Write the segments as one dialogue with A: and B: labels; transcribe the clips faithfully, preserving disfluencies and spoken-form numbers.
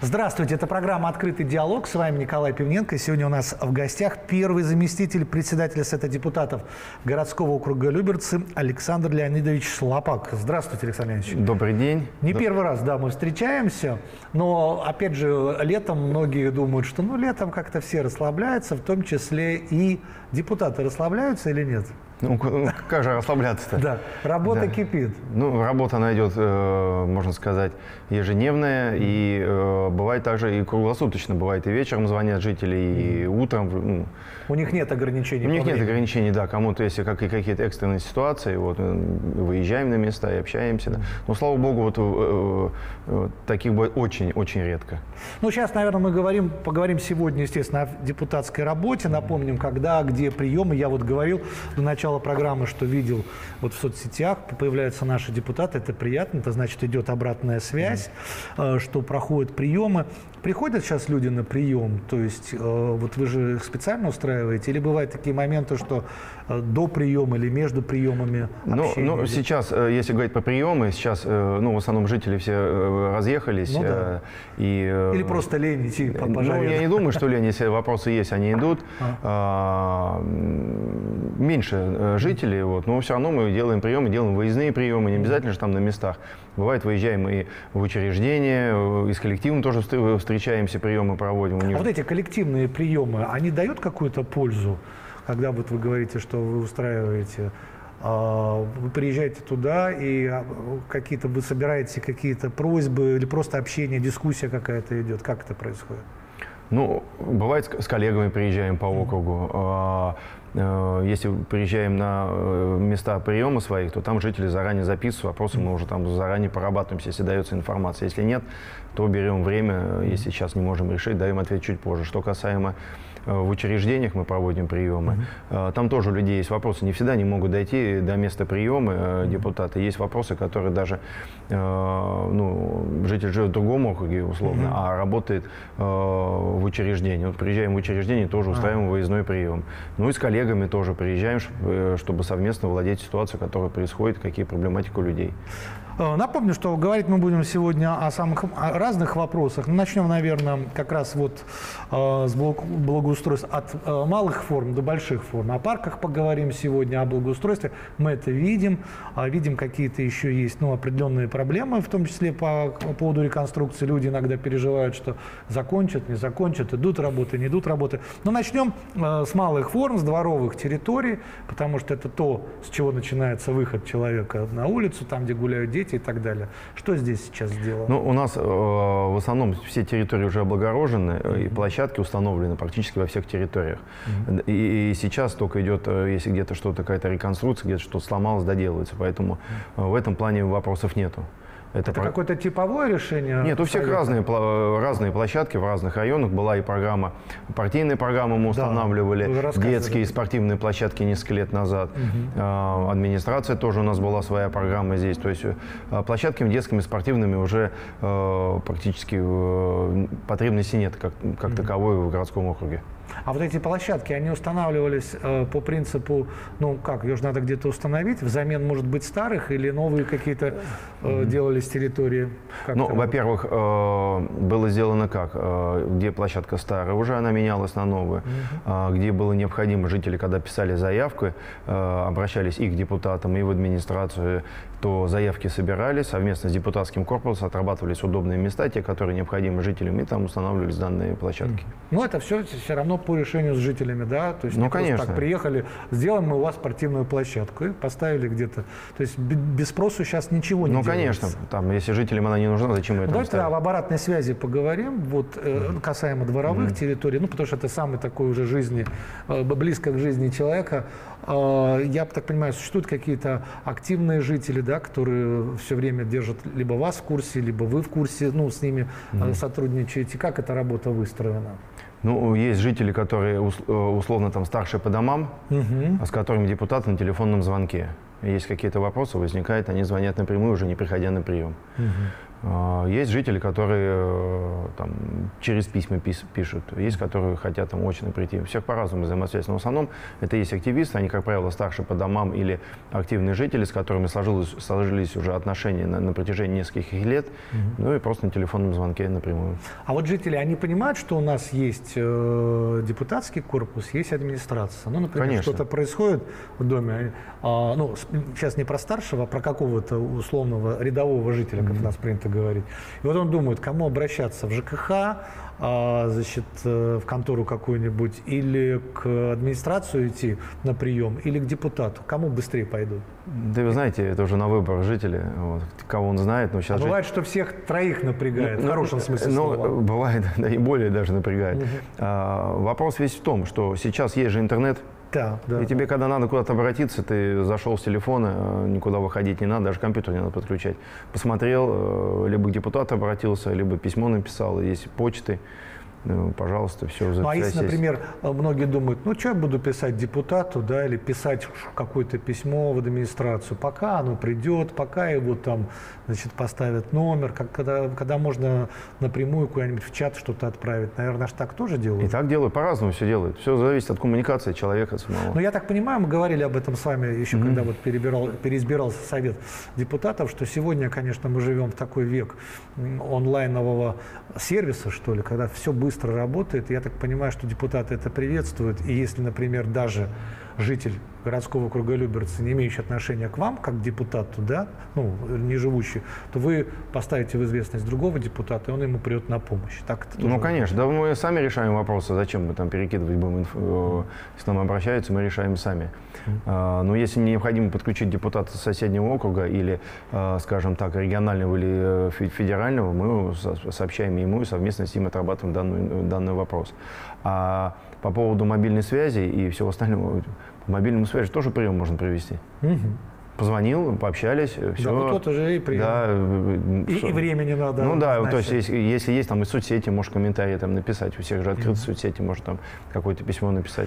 A: Здравствуйте, это программа «Открытый диалог». С вами Николай Пивненко. Сегодня у нас в гостях первый заместитель председателя Совета депутатов городского округа Люберцы Александр Леонидович Шлапак. Здравствуйте, Александр Леонидович.
B: Добрый день.
A: Не
B: Д...
A: первый раз, да, мы встречаемся, но, опять же, летом многие думают, что ну, летом как-то все расслабляются, в том числе и депутаты расслабляются или нет?
B: Ну, как же расслабляться-то?
A: Да, работа
B: да.
A: кипит.
B: Ну, работа, она идет, э, можно сказать, ежедневная, и э, бывает также и круглосуточно. Бывает и вечером звонят жители, и утром. Ну,
A: у них нет ограничений?
B: У них нет ограничений, да. Кому-то, если как, какие-то экстренные ситуации, вот, выезжаем на места и общаемся. Да. Но, слава богу, вот, э, э, таких бывает очень-очень редко.
A: Ну, сейчас, наверное, мы говорим, поговорим сегодня, естественно, о депутатской работе. Напомним, когда, где приемы. Я вот говорил до начала программы, что видел вот в соцсетях, появляются наши депутаты, это приятно, это значит идет обратная связь, mm-hmm. что проходят приемы. Приходят сейчас люди на прием, то есть вот вы же их специально устраиваете, или бывают такие моменты, что до приема или между приемами общение?
B: Ну, ну сейчас, если говорить по приему, сейчас, ну, в основном жители все разъехались.
A: Ну, да.
B: и,
A: или просто лень идти по пожаре.
B: Ну, я не думаю, что лень, если вопросы есть, они идут. А. Меньше жителей, вот, но все равно мы делаем приемы, делаем выездные приемы, не обязательно же там на местах. Бывает, выезжаем и в учреждения, и с коллективом тоже встречаемся, приемы проводим.
A: А вот эти коллективные приемы, они дают какую-то пользу, когда вот вы говорите, что вы устраиваете, вы приезжаете туда и какие-то вы собираете какие-то просьбы или просто общение, дискуссия какая-то идет, как это происходит?
B: Ну, бывает, с коллегами приезжаем по округу. Если приезжаем на места приема своих, то там жители заранее записывают вопросы, мы уже там заранее порабатываемся, если дается информация. Если нет, то берем время, если сейчас не можем решить, даем ответ чуть позже. Что касаемо в учреждениях мы проводим приемы. Mm-hmm. Там тоже у людей есть вопросы. Не всегда они могут дойти до места приема mm-hmm. депутаты. Есть вопросы, которые даже ну, житель живет в другом округе, условно, mm-hmm. а работает в учреждении. Вот приезжаем в учреждение, тоже устраиваем ah. выездной прием. Ну и с коллегами тоже приезжаем, чтобы совместно владеть ситуацией, которая происходит, какие проблематики у людей.
A: Напомню, что говорить мы будем сегодня о самых о разных вопросах. Начнем, наверное, как раз вот э, с благоустройства от э, малых форм до больших форм. О парках поговорим сегодня, о благоустройстве. Мы это видим. А видим, какие-то еще есть ну, определенные проблемы, в том числе по, по поводу реконструкции. Люди иногда переживают, что закончат, не закончат, идут работы, не идут работы. Но начнем э, с малых форм, с дворовых территорий, потому что это то, с чего начинается выход человека на улицу, там, где гуляют дети и так далее. Что здесь сейчас сделано?
B: Ну, у нас э, в основном все территории уже облагорожены, mm-hmm. и площадки установлены практически во всех территориях. Mm-hmm. и, и сейчас только идет, если где-то что-то, какая-то реконструкция, где-то что-то сломалось, доделывается. Поэтому mm-hmm. в этом плане вопросов нету.
A: Это, это про... какое-то типовое решение?
B: Нет, у всех разные, разные площадки в разных районах. Была и программа, партийные программы мы устанавливали, да, детские спортивные площадки несколько лет назад. Угу. Администрация тоже у нас была своя программа здесь. То есть площадками детскими, спортивными уже практически потребности нет как, как угу. таковой в городском округе.
A: А вот эти площадки, они устанавливались э, по принципу, ну как, ее же надо где-то установить, взамен, может быть, старых или новые какие-то э, mm-hmm. делались территории? Как
B: ну, во-первых, э, было сделано как, э, где площадка старая, уже она менялась на новую, mm-hmm. э, где было необходимо, жители, когда писали заявку, э, обращались и к депутатам, и в администрацию, то заявки собирались, совместно с депутатским корпусом отрабатывались удобные места, те, которые необходимы жителям, и там устанавливались данные площадки.
A: Mm-hmm. Ну, это все все равно по решению с жителями, да? То есть
B: ну,
A: не
B: конечно.
A: Просто так приехали, сделаем мы у вас спортивную площадку и поставили где-то. То есть без спросу сейчас ничего не
B: ну,
A: делается.
B: Ну, конечно. Там, если жителям она не нужна, зачем мы это
A: Давайте
B: ставим?
A: об обратной связи поговорим, вот, mm-hmm. касаемо дворовых mm-hmm. территорий, ну, потому что это самый такой уже жизни, близко к жизни человека. Я так понимаю, существуют какие-то активные жители, да, которые все время держат либо вас в курсе, либо вы в курсе, ну, с ними mm-hmm. сотрудничаете. Как эта работа выстроена?
B: Ну, есть жители, которые условно там старшие по домам, угу. с которыми депутаты на телефонном звонке. Есть какие-то вопросы, возникают, они звонят напрямую, уже не приходя на прием. Угу. Есть жители, которые там, через письма пис, пишут, есть, которые хотят там очно прийти. У всех по-разному взаимосвязь. Но в основном это есть активисты, они, как правило, старше по домам или активные жители, с которыми сложилось, сложились уже отношения на, на протяжении нескольких лет, mm-hmm. ну и просто на телефонном звонке напрямую.
A: А вот жители, они понимают, что у нас есть э, депутатский корпус, есть администрация. Ну, например, что-то происходит в доме, э, ну, сейчас не про старшего, а про какого-то условного рядового жителя, как mm-hmm. у нас принято говорить. И вот он думает, кому обращаться, в ЖКХ, а, значит, в контору какую-нибудь, или к администрацию идти на прием, или к депутату. Кому быстрее пойдут?
B: Да вы знаете, это уже на выбор жителей, вот, кого он знает. Но сейчас
A: а бывает,
B: жить...
A: что всех троих напрягает,
B: ну,
A: в хорошем смысле
B: ну,
A: слова.
B: Бывает, да, и более даже напрягает.
A: Угу.
B: А, вопрос весь в том, что сейчас есть же интернет.
A: Да, да.
B: И тебе, когда надо куда-то обратиться, ты зашел с телефона, никуда выходить не надо, даже компьютер не надо подключать. Посмотрел, либо к депутату обратился, либо письмо написал, есть почты. Ну, пожалуйста, все.
A: Ну, а если, например, многие думают, ну, что я буду писать депутату, да, или писать какое-то письмо в администрацию, пока оно придет, пока его там, значит, поставят номер, как, когда, когда можно напрямую куда-нибудь в чат что-то отправить. Наверное, аж так тоже делают?
B: И так делают, по-разному все делают. Все зависит от коммуникации человека самого.
A: Ну, я так понимаю, мы говорили об этом с вами еще, mm-hmm. когда вот перебирал, переизбирался совет депутатов, что сегодня, конечно, мы живем в такой век онлайнового сервиса, что ли, когда все быстро быстро работает. Я так понимаю, что депутаты это приветствуют. И если, например, даже житель городского округа Люберцы, не имеющий отношения к вам, как к депутату, да, ну, не живущий, то вы поставите в известность другого депутата, и он ему придет на помощь. Так это
B: ну, конечно. Да, мы сами решаем вопросы. Зачем мы там перекидывать будем инфу? Если к нам обращаются, мы решаем сами. Mm-hmm. Но если необходимо подключить депутата соседнего округа или, скажем так, регионального или федерального, мы сообщаем ему и совместно с ним отрабатываем данный, данный вопрос. А по поводу мобильной связи и всего остального, по мобильному связи тоже прием можно провести. Угу. Позвонил, пообщались, все.
A: Да, вот это же и прием.
B: Да,
A: и, и времени надо.
B: Ну да, то есть если, если есть там и соцсети, можешь комментарии там написать. У всех же открыты mm-hmm. соцсети, может там какое-то письмо написать.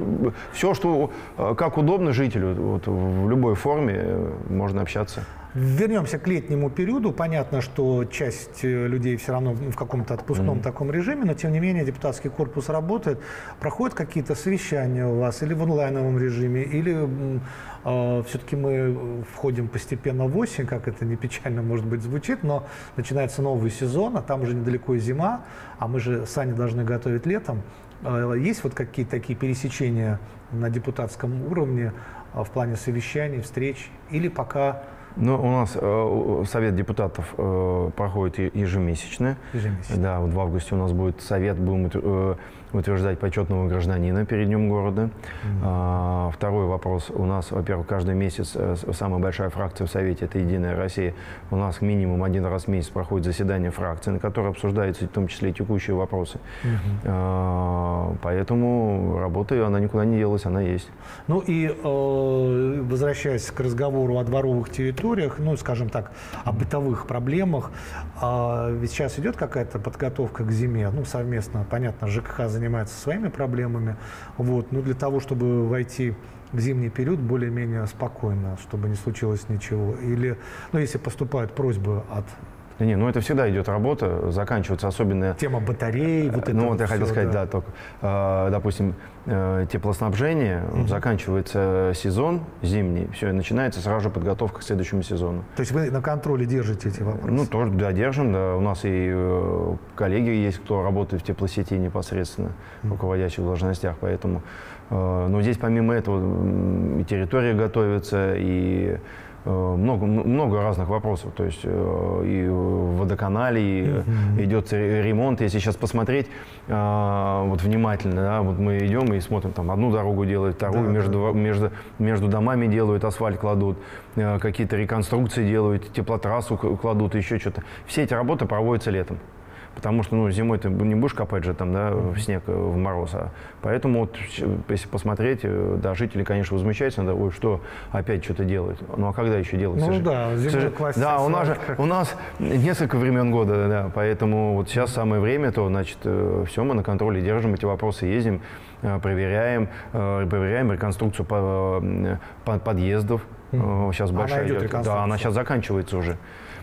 B: Все, что как удобно жителю, вот, в любой форме можно общаться.
A: Вернемся к летнему периоду. Понятно, что часть людей все равно в каком-то отпускном mm-hmm. таком режиме, но тем не менее депутатский корпус работает. Проходят какие-то совещания у вас или в онлайновом режиме, или э, все-таки мы входим постепенно в осень, как это не печально, может быть, звучит, но начинается новый сезон, а там уже недалеко и зима, а мы же сани должны готовить летом. Э, есть вот какие-то такие пересечения на депутатском уровне э, в плане совещаний, встреч, или пока...
B: Ну, у нас э, совет депутатов э, проходит ежемесячно.
A: Ежемесячно.
B: Да, вот в августе у нас будет совет, будем э, утверждать почетного гражданина перед Днем города. Mm-hmm. а, второй вопрос. У нас, во-первых, каждый месяц э, самая большая фракция в Совете – это «Единая Россия». У нас минимум один раз в месяц проходит заседание фракции, на которое обсуждаются в том числе и текущие вопросы. Mm-hmm. а, поэтому работа, она никуда не делась, она есть.
A: Ну и э, возвращаясь к разговору о дворовых территориях, ну, скажем так, о бытовых проблемах, э, ведь сейчас идет какая-то подготовка к зиме, ну, совместно, понятно, ЖКХ занимается своими проблемами, вот, но для того, чтобы войти в зимний период более-менее спокойно, чтобы не случилось ничего, или, ну, если поступают просьбы от...
B: Да не, ну это всегда идет работа, заканчивается особенно...
A: Тема батарей, вот это
B: Ну вот,
A: вот
B: я
A: все,
B: хотел сказать, да,
A: да
B: только, э, допустим, э, теплоснабжение, угу. заканчивается сезон зимний, все, и начинается сразу же подготовка к следующему сезону.
A: То есть вы на контроле держите эти вопросы?
B: Ну, тоже, да, держим, да. У нас и э, коллеги есть, кто работает в теплосети непосредственно, в руководящих должностях, поэтому... Э, но здесь помимо этого и территория готовится, и... Много, много разных вопросов, то есть и в водоканале и mm-hmm. идет ремонт. Если сейчас посмотреть вот внимательно, да, вот мы идем и смотрим, там одну дорогу делают, вторую, да, между, да. Между, между домами делают, асфальт кладут, какие-то реконструкции делают, теплотрассу кладут, еще что-то. Все эти работы проводятся летом. Потому что, ну, зимой ты не будешь копать же там, да, в снег, в мороз. А поэтому, вот, если посмотреть, да, жители, конечно, возмущаются, да, ой, что опять что-то делают. Ну, а когда еще делать?
A: Ну, да, зимой класть.
B: Да, у нас же, у нас несколько времен года, да, поэтому вот сейчас самое время, то, значит, все, мы на контроле держим эти вопросы, ездим, проверяем, проверяем реконструкцию подъездов. Сейчас большая
A: она идет,
B: идет. Да, она сейчас заканчивается уже.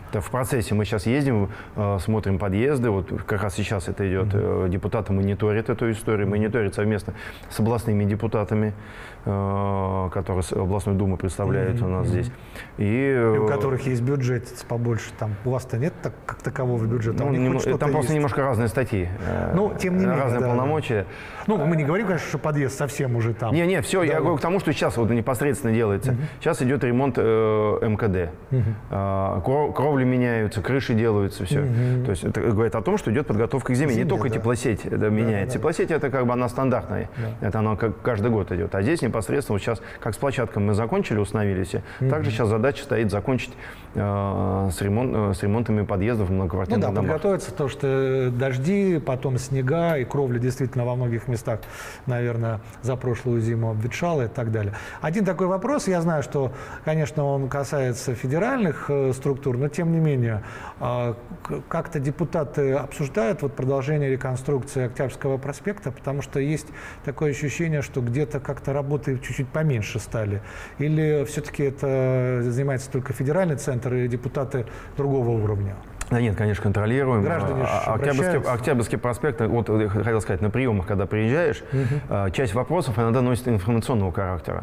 B: Это в процессе. Мы сейчас ездим, э, смотрим подъезды. Вот как раз сейчас это идет. Mm-hmm. Депутаты мониторят эту историю. Мониторят совместно с областными депутатами, э, которые областную думу представляют mm-hmm. у нас здесь. И,
A: И у которых есть бюджет побольше. Там, у вас-то нет так, как такового бюджета?
B: Ну, нем, там просто есть. Немножко разные статьи.
A: Ну, тем не менее.
B: Разные
A: да.
B: полномочия.
A: Ну, мы не говорим, конечно, что подъезд совсем уже там.
B: Не, не, все. Да, я говорю к тому, что сейчас вот непосредственно делается. Mm-hmm. Сейчас идет ремонт э, эм ка дэ. Mm-hmm. Э, кровли меняются, крыши делаются, все. Mm-hmm. То есть это говорит о том, что идет подготовка к зиме. Зиме не только да. теплосеть да, меняется. Да, да. Теплосеть это как бы она стандартная. Да. Это она как каждый год идет. А здесь непосредственно вот сейчас, как с площадкой мы закончили, установили все, mm-hmm. также сейчас задача стоит закончить э, с, ремонт, э, с ремонтами подъездов в многоквартирных
A: ну, да,
B: домах.
A: Подготовиться, то, что дожди, потом снега, и кровля действительно во многих местах, наверное, за прошлую зиму обветшала и так далее. Один такой вопрос, я знаю, что, конечно, он касается федеральных э, структур, но тем не менее, э, как-то депутаты обсуждают вот, продолжение реконструкции Октябрьского проспекта, потому что есть такое ощущение, что где-то как-то работы чуть-чуть поменьше стали. Или все-таки это занимается только федеральный центр и депутаты другого уровня?
B: Да нет, конечно, контролируем.
A: Граждане
B: Октябрьский, Октябрьский проспект, вот я хотел сказать, на приемах, когда приезжаешь, uh-huh. часть вопросов иногда носит информационного характера.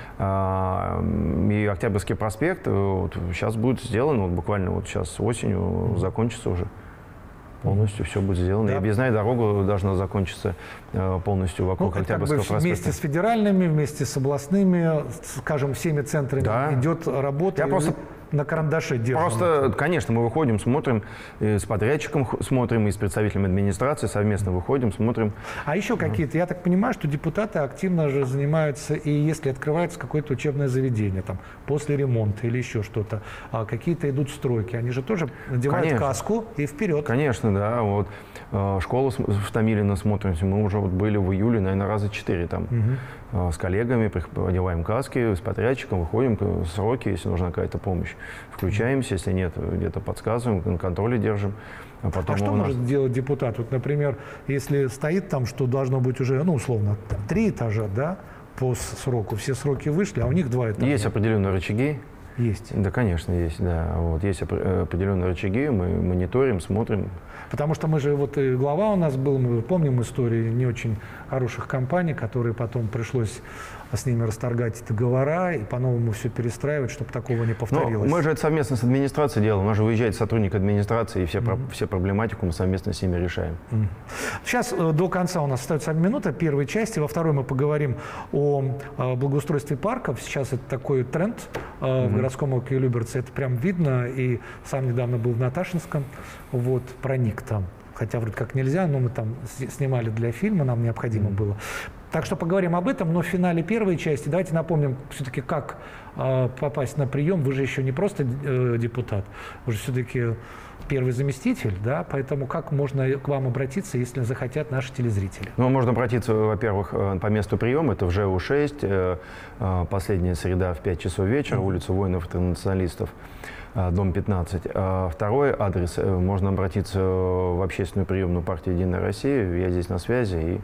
B: Uh-huh. И Октябрьский проспект вот, сейчас будет сделан, вот, буквально вот сейчас осенью uh-huh. закончится уже. Полностью все будет сделано. Да. И объездная дорога должна закончиться э, полностью вокруг ну, Октябрьского как бы проспекта.
A: Вместе с федеральными, вместе с областными, скажем, всеми центрами да. идет работа.
B: Я просто
A: на карандаше держим.
B: Просто, конечно, мы выходим, смотрим, с подрядчиком смотрим, и с представителями администрации совместно выходим, смотрим.
A: А еще какие-то, я так понимаю, что депутаты активно же занимаются, и если открывается какое-то учебное заведение, там, после ремонта или еще что-то, а какие-то идут стройки, они же тоже надевают конечно. Каску и вперед.
B: Конечно, да. Вот, школу в Томилино смотрим, мы уже вот были в июле, наверное, раза четыре там. Угу. С коллегами одеваем каски, с подрядчиком выходим, сроки, если нужна какая-то помощь. Включаемся, если нет, где-то подсказываем, на контроле держим. А, потом
A: а что
B: нас...
A: может делать депутат? Вот, например, если стоит там, что должно быть уже, ну, условно, там, три этажа, да, по сроку, все сроки вышли, а у них два этажа.
B: Есть определенные рычаги.
A: Есть?
B: Да, конечно, есть, да. Вот, есть определенные рычаги, мы мониторим, смотрим.
A: Потому что мы же, вот и глава у нас был, мы помним истории не очень хороших компаний, которые потом пришлось с ними расторгать договора и по-новому все перестраивать, чтобы такого не повторилось.
B: Но мы же это совместно с администрацией делаем. У нас же выезжает сотрудник администрации, и все, mm-hmm. про, все проблематику мы совместно с ними решаем. Mm-hmm.
A: Сейчас до конца у нас остается минута первой части. Во второй мы поговорим о, о благоустройстве парков. Сейчас это такой тренд mm-hmm. в городском округе Люберцы. Это прям видно. И сам недавно был в Наташинском, вот, проник там. Хотя вроде как нельзя, но мы там снимали для фильма, нам необходимо mm-hmm. было. Так что поговорим об этом, но в финале первой части давайте напомним все-таки, как э, попасть на прием. Вы же еще не просто э, депутат, вы же все-таки первый заместитель, да, поэтому как можно к вам обратиться, если захотят наши телезрители?
B: Ну, можно обратиться, во-первых, по месту приема, это в ЖЭУ шесть, э, э, последняя среда в пять часов вечера, mm-hmm. улица воинов-интернационалистов, дом пятнадцать. А второй адрес, можно обратиться в общественную приемную партию «Единая Россия», я здесь на связи, и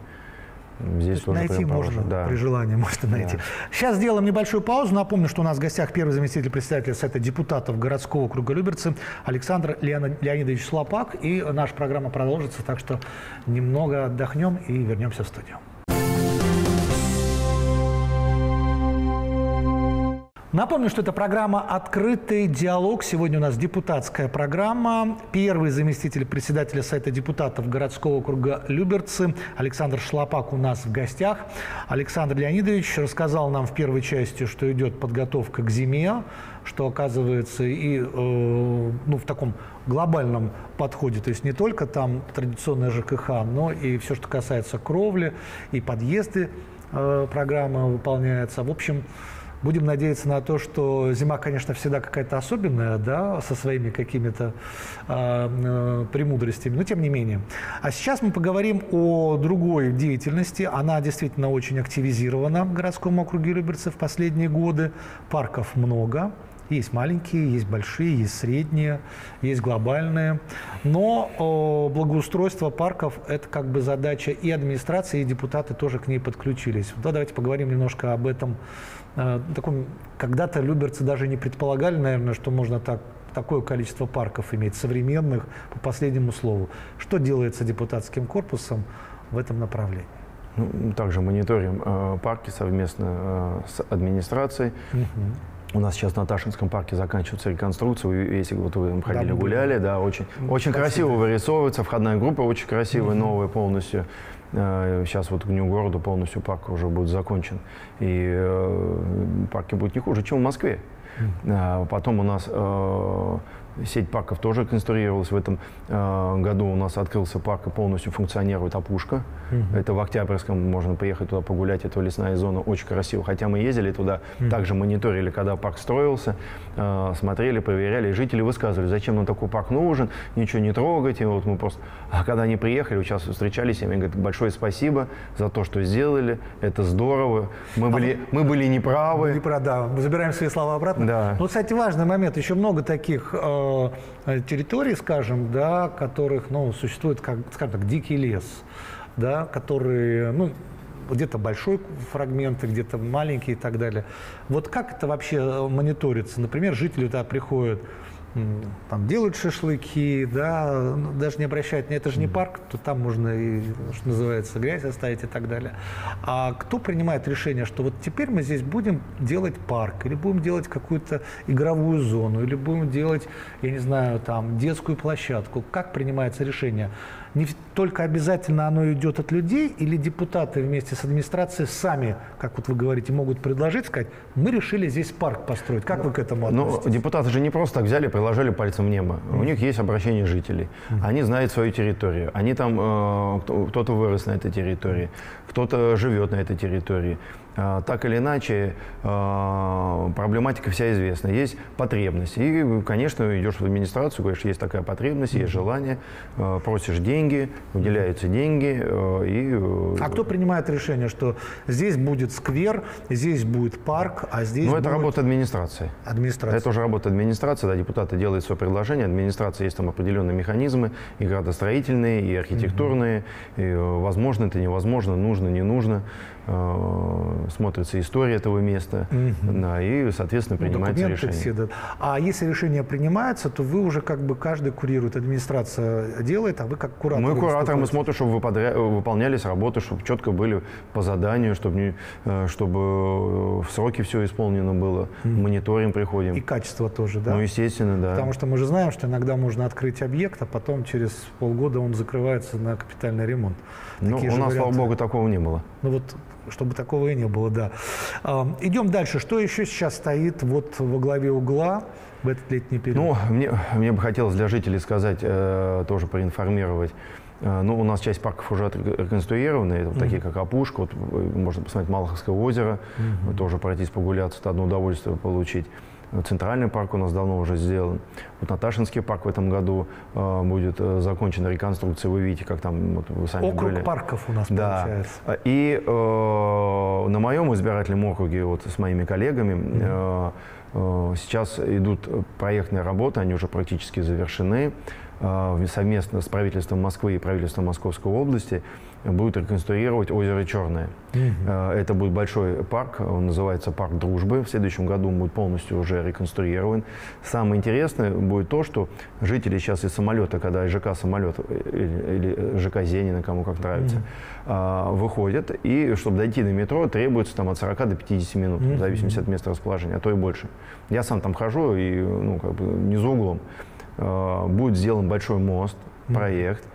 B: здесь тоже
A: найти можно, да. При желании можно найти. Да. Сейчас сделаем небольшую паузу. Напомню, что у нас в гостях первый заместитель председателя Совета депутатов городского округа Люберцы Александр Леонидович Шлапак. И наша программа продолжится, так что немного отдохнем и вернемся в студию. Напомню, что это программа «Открытый диалог». Сегодня у нас депутатская программа. Первый заместитель председателя Совета депутатов городского округа Люберцы Александр Шлапак у нас в гостях. Александр Леонидович рассказал нам в первой части, что идет подготовка к зиме, что оказывается и э, ну, в таком глобальном подходе, то есть не только там традиционная ЖКХ, но и все, что касается кровли, и подъезды э, программа выполняется. В общем, будем надеяться на то, что зима, конечно, всегда какая-то особенная, да, со своими какими-то э, премудростями, но тем не менее. А сейчас мы поговорим о другой деятельности. Она действительно очень активизирована в городском округе Люберцы в последние годы. Парков много. Есть маленькие, есть большие, есть средние, есть глобальные. Но о, благоустройство парков – это как бы задача и администрации, и депутаты тоже к ней подключились. Да, давайте поговорим немножко об этом. Таком, когда-то люберцы даже не предполагали, наверное, что можно так такое количество парков иметь, современных, по последнему слову. Что делается депутатским корпусом в этом направлении?
B: Ну, также мониторим э, парки совместно э, с администрацией. Угу. У нас сейчас на Ташинском парке заканчивается реконструкция. Если вот вы ходили, да, гуляли, да, очень, очень красиво вырисовывается. Входная группа очень красивая, угу, новая полностью. Сейчас вот к Дню города полностью парк уже будет закончен. И э, парки будут не хуже, чем в Москве. Mm. Потом у нас э, сеть парков тоже реконструировалась. В этом э, году у нас открылся парк и полностью функционирует опушка. Mm-hmm. Это в Октябрьском, можно приехать туда погулять, это лесная зона, очень красиво. Хотя мы ездили туда, mm-hmm, также мониторили, когда парк строился, э, смотрели, проверяли. И жители высказывали, зачем нам такой парк нужен, ничего не трогайте. Вот мы просто... А когда они приехали, сейчас встречались, я им говорю, большое спасибо за то, что сделали, это здорово. Мы, а были, мы были неправы.
A: Не прав, да. Мы забираем свои слова обратно.
B: Да.
A: Ну, кстати, важный момент. Еще много таких э, территорий, скажем, да, которых, ну, существует, как, скажем так, дикий лес, да, которые, ну, где-то большой фрагмент, где-то маленький и так далее. Вот как это вообще мониторится? Например, жители туда приходят, там делают шашлыки, да, даже не обращают, это же не парк, то там можно и, что называется, грязь оставить и так далее. А кто принимает решение, что вот теперь мы здесь будем делать парк, или будем делать какую-то игровую зону, или будем делать, я не знаю, там, детскую площадку? Как принимается решение? Не только обязательно оно идет от людей, или депутаты вместе с администрацией сами, как вот вы говорите, могут предложить, сказать, мы решили здесь парк построить. Как вы к этому относитесь?
B: Ну, депутаты же не просто так взяли, приложили пальцем в небо. Mm-hmm. У них есть обращение жителей. Mm-hmm. Они знают свою территорию. Они там, э, кто-то вырос на этой территории, кто-то живет на этой территории. Так или иначе, проблематика вся известна. Есть потребность. И, конечно, идешь в администрацию, говоришь, есть такая потребность, есть желание, просишь деньги, выделяются деньги. И...
A: А кто принимает решение, что здесь будет сквер, здесь будет парк, а здесь
B: Ну,
A: будет...
B: это работа администрации.
A: Администрация.
B: Это уже работа администрации, да, депутаты делают свое предложение, администрация есть там определенные механизмы, и градостроительные, и архитектурные, mm-hmm. и возможно это, невозможно, нужно, не нужно. Смотрится история этого места, mm-hmm. да, и, соответственно, принимается
A: ну,
B: решение.
A: Все, да. А если решение принимается, то вы уже как бы каждый курирует, администрация делает, а вы как куратор.
B: Мы кураторы, мы смотрим, чтобы выпадря... выполнялись работы, чтобы четко были по заданию, чтобы, не... чтобы в сроки все исполнено было, mm-hmm. мониторим приходим.
A: И качество тоже, да?
B: Ну, естественно, да.
A: Потому что мы же знаем, что иногда можно открыть объект, а потом через полгода он закрывается на капитальный ремонт.
B: Ну, у нас, слава богу, такого не было.
A: Ну вот, чтобы такого и не было, да. Идем дальше. Что еще сейчас стоит вот во главе угла в этот летний период?
B: Ну, мне, мне бы хотелось для жителей сказать, э, тоже проинформировать. Э, ну, у нас часть парков уже реконструированы, mm-hmm. такие как Опушка, вот, можно посмотреть Малаховское озеро, mm-hmm. тоже пройтись погуляться, это одно удовольствие получить. Центральный парк у нас давно уже сделан. Вот Наташинский парк в этом году э, будет э, закончена реконструкция. Вы видите, как там вот, вы сами
A: Округ
B: были.
A: парков у нас
B: да.
A: получается.
B: И э, на моем избирательном округе вот, с моими коллегами mm-hmm. э, э, сейчас идут проектные работы, они уже практически завершены. Э, совместно с правительством Москвы и правительством Московской области будут реконструировать озеро Черное. Mm-hmm. Это будет большой парк, он называется Парк Дружбы. В следующем году он будет полностью уже реконструирован. Самое интересное будет то, что жители сейчас из самолета, когда ЖК самолет или, или ЖК Зенина, кому как нравится, mm-hmm. выходят, и чтобы дойти до метро, требуется там, от сорока до пятидесяти минут, mm-hmm. в зависимости от места расположения, а то и больше. Я сам там хожу, и ну, как бы не за углом. Будет сделан большой мост, mm-hmm. проект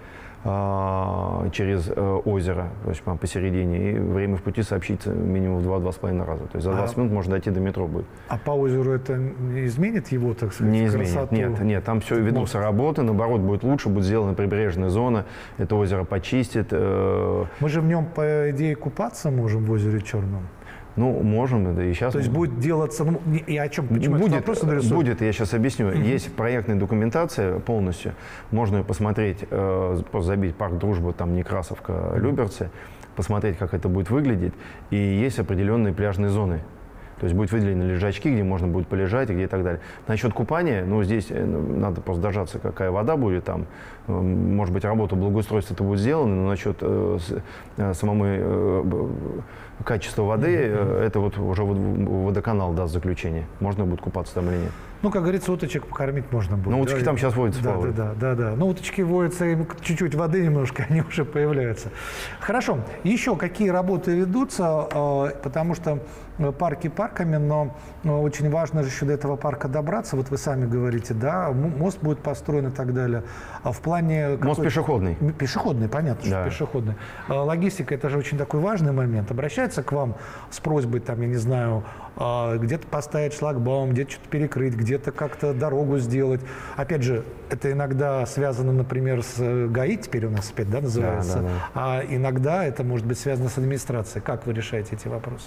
B: через озеро, то есть посередине, и время в пути сообщится минимум в два-два с половиной раза. То есть за двадцать а, минут можно дойти до метро будет.
A: А по озеру это не изменит его, так сказать,
B: Не
A: красоту?
B: изменит, нет, нет, там все ведутся работы, наоборот, будет лучше, будет сделана прибрежная зона, это озеро почистит.
A: Мы же в нем, по идее, купаться можем в озере Черном?
B: Ну, можем, да и сейчас.
A: То есть будет делаться, ну, и о чем, почему
B: будет,
A: это вопрос
B: будет, я сейчас объясню. Mm-hmm. Есть проектная документация полностью, можно ее посмотреть, э, просто забить парк Дружбы, там Некрасовка, mm-hmm. Люберцы, посмотреть, как это будет выглядеть. И есть определенные пляжные зоны. То есть будет выделены лежачки, где можно будет полежать и где и так далее. Насчет купания, ну, здесь надо просто дождаться, какая вода будет там. Может быть, работа благоустройства это будет сделана, но насчет э, самого э, качества воды, mm-hmm. это вот уже водоканал даст заключение. Можно будет купаться там или нет.
A: Ну, как говорится, уточек покормить можно будет.
B: Ну, уточки
A: да?
B: там сейчас водятся,
A: да, да, да, да, да. Ну, уточки водятся, им чуть-чуть воды немножко, они уже появляются. Хорошо. Еще какие работы ведутся, потому что парки парками, но очень важно же еще до этого парка добраться. Вот вы сами говорите, да, мост будет построен и так далее. А в плане...
B: Мост пешеходный.
A: Пешеходный, понятно,
B: да.
A: что пешеходный. Логистика – это же очень такой важный момент. Обращается к вам с просьбой, там, я не знаю, где-то поставить шлагбаум, где-то что-то перекрыть, где-то как-то дорогу сделать. Опять же, это иногда связано, например, с ГАИ, теперь у нас опять, да, называется, да, да, да. А иногда это может быть связано с администрацией. Как вы решаете эти вопросы?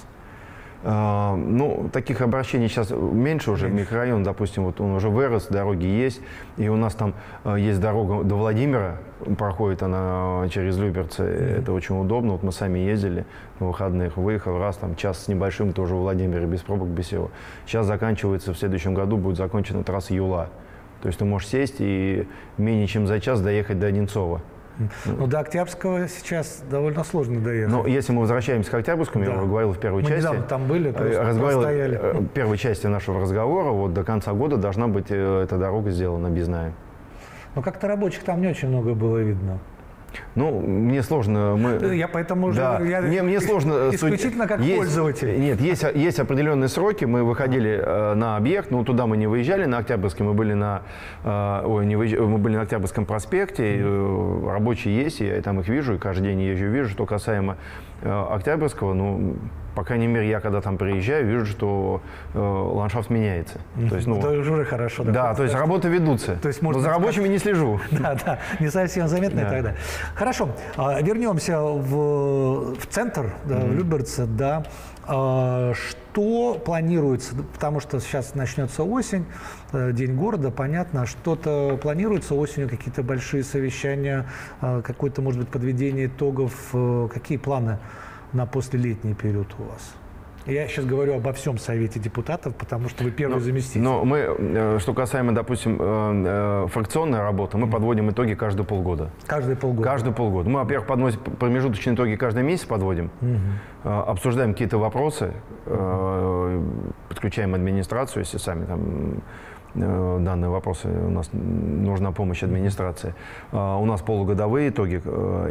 B: А, ну, таких обращений сейчас меньше уже. Меньше. Микрорайон, допустим, вот он уже вырос, дороги есть. И у нас там а, есть дорога до Владимира, проходит она через Люберцы. Mm-hmm. Это очень удобно. Вот мы сами ездили на выходных, выехал раз, там час с небольшим, тоже в Владимире, без пробок, без всего. Сейчас заканчивается, в следующем году будет закончена трасса Юла. То есть ты можешь сесть и менее чем за час доехать до Одинцова.
A: Ну, до Октябрьского сейчас довольно сложно доехать.
B: Но если мы возвращаемся к Октябрьскому, да. я говорил в первой
A: мы
B: части.
A: Мы там были, просто
B: разговаривали. В первой части нашего разговора, вот до конца года должна быть эта дорога сделана без найма.
A: Но как-то рабочих там не очень много было видно.
B: Ну, мне сложно. Мы...
A: Я поэтому
B: да.
A: уже... Я
B: мне, мне сложно...
A: Исключительно как
B: есть,
A: пользователь.
B: Нет, есть, есть определенные сроки. Мы выходили э, на объект, но туда мы не выезжали, на Октябрьском. Мы были на, э, ой, не выезж... мы были на Октябрьском проспекте. Mm-hmm. э, рабочие есть, я там их вижу, и каждый день езжу, вижу. Что касаемо э, Октябрьского, ну... По крайней мере, я когда там приезжаю, вижу, что э, ландшафт меняется.
A: Mm-hmm. То есть, ну, это уже хорошо.
B: Да, да то есть работы ведутся. То есть, но за рабочими не слежу.
A: Да, да, не совсем заметно и так далее. Хорошо, вернемся в, в центр, да, mm-hmm. в Люберцы, да. Что планируется, потому что сейчас начнется осень, День города, понятно, что-то планируется осенью, какие-то большие совещания, какое-то, может быть, подведение итогов, какие планы на послелетний период у вас? Я сейчас говорю обо всем Совете депутатов, потому что вы первый
B: но,
A: заместитель.
B: Но мы, что касаемо, допустим, фракционной работы, мы mm-hmm. подводим итоги каждые полгода.
A: Каждые полгода?
B: Каждые полгода. Мы, во-первых, подводим промежуточные итоги каждый месяц подводим, mm-hmm. обсуждаем какие-то вопросы, mm-hmm. подключаем администрацию, если сами там данные вопросы, у нас нужна помощь администрации. У нас полугодовые итоги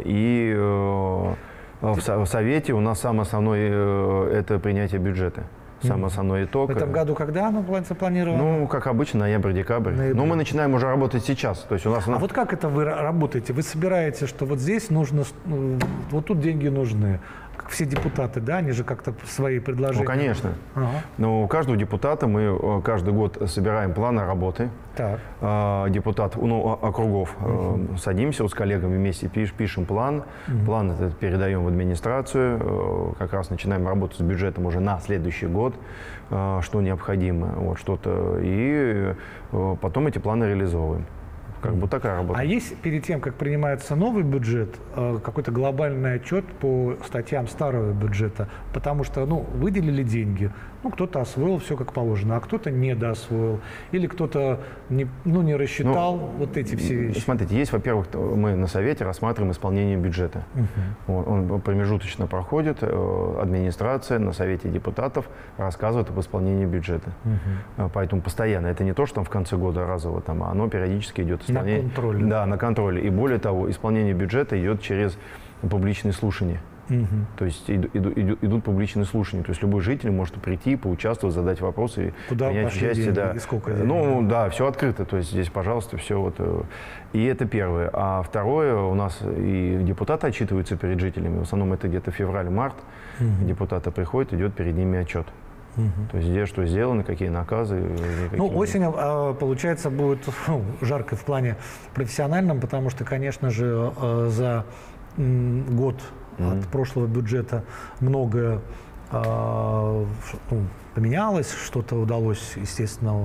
B: и... В Совете у нас самый основной – это принятие бюджета. Самый основной итог.
A: В этом году когда оно запланировано?
B: Ну, как обычно, ноябрь-декабрь. Ноябрь. Но мы начинаем уже работать сейчас. То есть у нас...
A: А вот как это вы работаете? Вы собираете, что вот здесь нужно, вот тут деньги нужны. Как все депутаты, да, они же как-то свои предложения.
B: Ну, конечно.
A: Ага.
B: Но у каждого депутата мы каждый год собираем планы работы.
A: Так.
B: Депутат, ну, округов. Uh-huh. Садимся вот с коллегами вместе, пиш, пишем план. Uh-huh. План этот передаем в администрацию. Как раз начинаем работать с бюджетом уже на следующий год, что необходимо, вот что-то. И потом эти планы реализовываем. Как бы такая работа.
A: А есть перед тем, как принимается новый бюджет, какой-то глобальный отчет по статьям старого бюджета? Потому что, ну, выделили деньги, ну, кто-то освоил все как положено, а кто-то недоосвоил. Или кто-то не, ну, не рассчитал ну, вот эти все вещи.
B: Смотрите, есть, во-первых, мы на Совете рассматриваем исполнение бюджета. Uh-huh. Он, он промежуточно проходит, администрация на Совете депутатов рассказывает об исполнении бюджета. Uh-huh. Поэтому постоянно. Это не то, что там в конце года разово, там, а оно периодически идет исполнение.
A: На контроле.
B: Да, на контроле. И более того, исполнение бюджета идет через публичные слушания. Угу. То есть идут, идут, идут публичные слушания. То есть любой житель может прийти, поучаствовать, задать вопросы,
A: куда
B: принять участие. Да.
A: И сколько денег?
B: Ну да, все открыто. То есть здесь, пожалуйста, все вот. И это первое. А второе, у нас и депутаты отчитываются перед жителями. В основном это где-то февраль-март. Угу. Депутаты приходят, идет перед ними отчет. Угу. То есть где что сделано, какие наказы. Какие...
A: Ну, осень, получается, будет ну, жарко в плане профессиональном, потому что, конечно же, за год mm-hmm. от прошлого бюджета многое ну, поменялось, что-то удалось, естественно,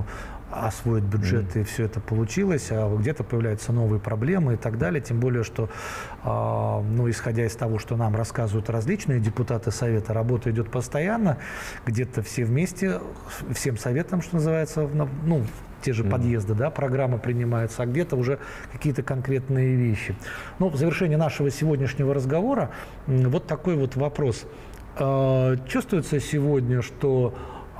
A: освоить бюджет, mm. и все это получилось, а где-то появляются новые проблемы и так далее. Тем более, что, ну, исходя из того, что нам рассказывают различные депутаты Совета, работа идет постоянно, где-то все вместе, всем советам, что называется, ну, те же mm. подъезды, да, программы принимаются, а где-то уже какие-то конкретные вещи. Ну, в завершении нашего сегодняшнего разговора вот такой вот вопрос. Чувствуется сегодня, что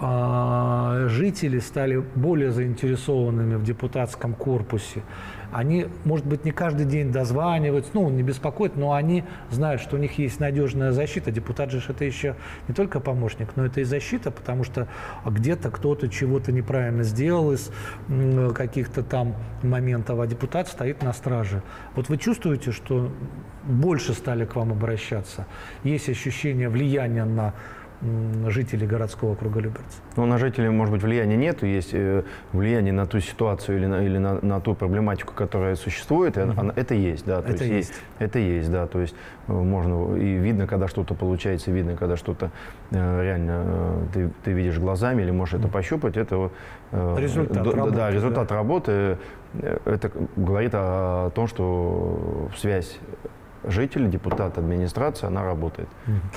A: жители стали более заинтересованными в депутатском корпусе. Они, может быть, не каждый день дозваниваются, ну, не беспокоят, но они знают, что у них есть надежная защита. Депутат же это еще не только помощник, но это и защита, потому что где-то кто-то чего-то неправильно сделал из каких-то там моментов, а депутат стоит на страже. Вот вы чувствуете, что больше стали к вам обращаться? Есть ощущение влияния на жителей городского округа Люберцы?
B: Ну, на жителей, может быть, влияния нет, есть влияние на ту ситуацию или на, или на, на ту проблематику, которая существует, mm-hmm. она, это есть, да. То
A: это
B: есть, есть. Это есть, да, то есть можно, и видно, когда что-то получается, видно, когда что-то э, реально э, ты, ты видишь глазами или можешь mm-hmm. это пощупать, это э,
A: результат
B: да,
A: работы.
B: Да, результат да. работы, это говорит о, о том, что связь жители, депутаты, администрация, она работает.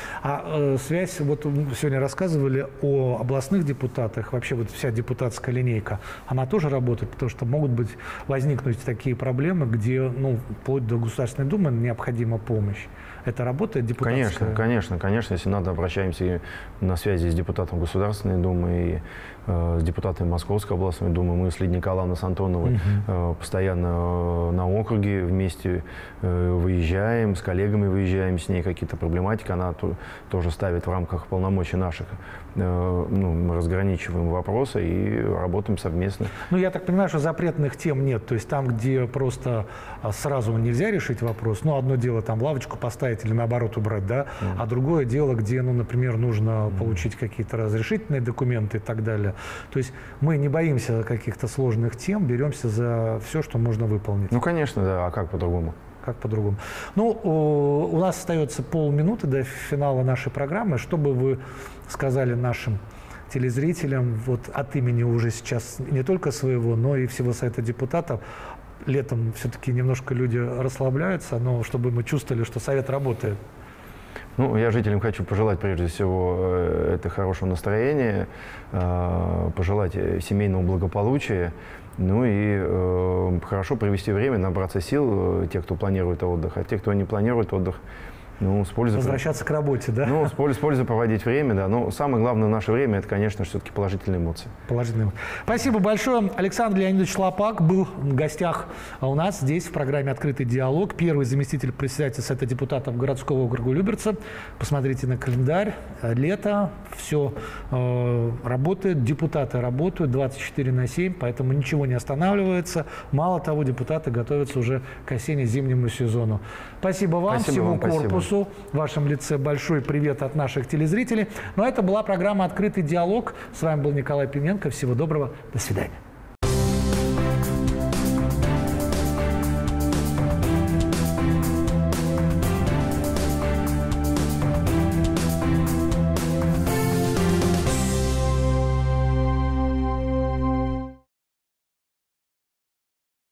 A: А э, связь, вот сегодня рассказывали о областных депутатах, вообще вот вся депутатская линейка, она тоже работает, потому что могут быть, возникнуть такие проблемы, где, ну, вплоть до Государственной Думы необходима помощь. Это работает депутатская?
B: Конечно, конечно, конечно. Если надо, обращаемся и на связи с депутатом Государственной Думы и э, с депутатами Московской областной Думы. Мы с Лидией Николаевной Антоновой uh-huh. э, постоянно э, на округе вместе э, выезжаем, с коллегами выезжаем, с ней какие-то проблематики. Она то, тоже ставит в рамках полномочий наших. Э, ну, мы разграничиваем вопросы и работаем совместно.
A: Ну, я так понимаю, что запретных тем нет. То есть там, где просто сразу нельзя решить вопрос, ну, одно дело там лавочку поставить или наоборот убрать, да, mm. а другое дело, где, ну, например, нужно mm. получить какие-то разрешительные документы и так далее. То есть мы не боимся каких-то сложных тем, беремся за все, что можно выполнить.
B: Ну, конечно, да, а как по-другому?
A: Как по-другому? Ну, у нас остается полминуты до финала нашей программы. Что бы вы сказали нашим телезрителям вот от имени уже сейчас не только своего, но и всего Совета депутатов? Летом все-таки немножко люди расслабляются, но чтобы мы чувствовали, что Совет работает.
B: Ну, я жителям хочу пожелать, прежде всего, это хорошего настроения, пожелать семейного благополучия, ну и э, хорошо провести время, набраться сил, те, кто планирует отдых, а те, кто не планирует отдых, ну, с пользой...
A: Возвращаться к работе, да?
B: Ну, с пользой, с пользой проводить время, да. Но самое главное в наше время – это, конечно, все-таки положительные эмоции.
A: Положительные эмоции. Спасибо большое. Александр Леонидович Лопак был в гостях у нас здесь в программе «Открытый диалог». Первый заместитель председателя Совета депутатов городского округа Люберцы. Посмотрите на календарь. Лето, все э, работает, депутаты работают двадцать четыре на семь, поэтому ничего не останавливается. Мало того, депутаты готовятся уже к осенне-зимнему сезону. Спасибо вам,
B: спасибо
A: всему
B: вам,
A: корпусу.
B: Спасибо.
A: В вашем лице большой привет от наших телезрителей. Ну а это была программа «Открытый диалог». С вами был Николай Пименко. Всего доброго. До свидания.